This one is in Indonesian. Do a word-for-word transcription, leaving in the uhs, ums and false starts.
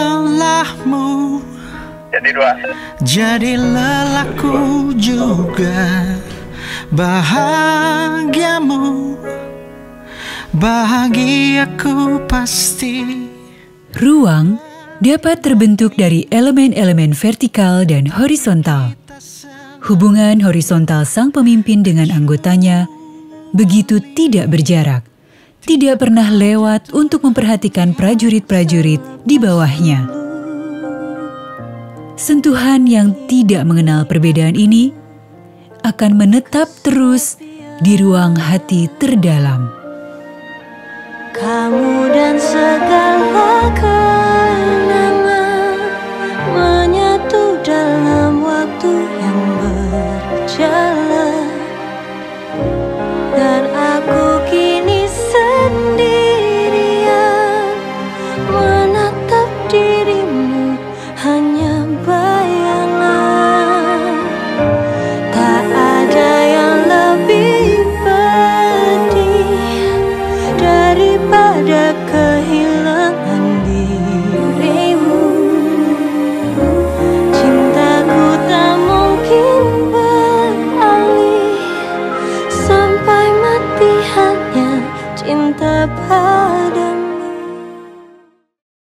lelahmu, Jadi dua. jadi lelahku juga. Bahagiamu, bahagiaku pasti. Ruang dapat terbentuk dari elemen-elemen vertikal dan horizontal. Hubungan horizontal sang pemimpin dengan anggotanya begitu tidak berjarak, tidak pernah lewat untuk memperhatikan prajurit-prajurit di bawahnya. Sentuhan yang tidak mengenal perbedaan ini akan menetap terus di ruang hati terdalam. Kamu dan segala ke